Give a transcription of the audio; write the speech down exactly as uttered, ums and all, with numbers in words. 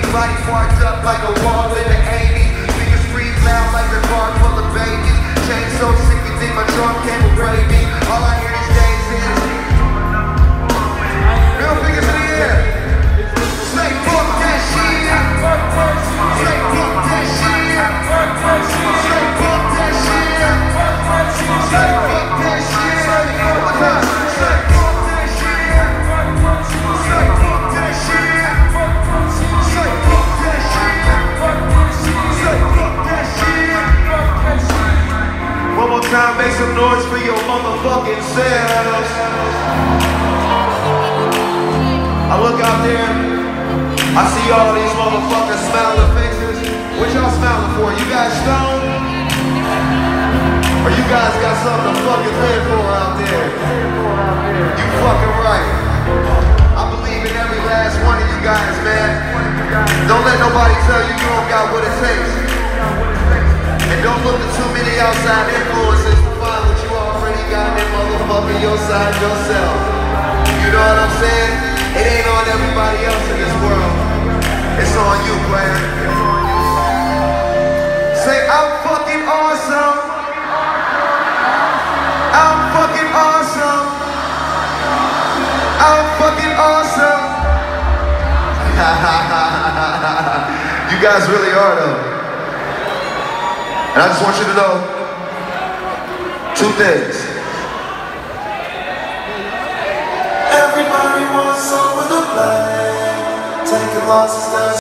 Body parts up like a wall in the eighties. Fingers freeze loud like the car full of babies. Chain so sick you think my drum came with gravy. All I hear these days is real fingers in the air. Say fuck that shit. Say fuck that shit. Say fuck that shit. Say fuck that shit. One more time. Say fuck that shit. Say fuck that shit. Say fuck that shit. Say fuck that shit. One more time, make some noise for your motherfucking selves. I look out there, I see all these motherfuckers smiling faces. What y'all smiling for? You guys stoned? Or you guys got something to fucking live for out there? You fucking right. I believe in every last one of you guys, man. Don't let nobody tell you you don't got what it takes. And don't look at too many outside influences to find what you already got in motherfucking your side yourself. You know what I'm saying? It ain't on everybody else in this world. It's on you, player. Say, I'm fucking awesome. I'm fucking awesome. I'm fucking awesome. You guys really are, though. And I just want you to know two things. Everybody wants some of the blame. Taking losses.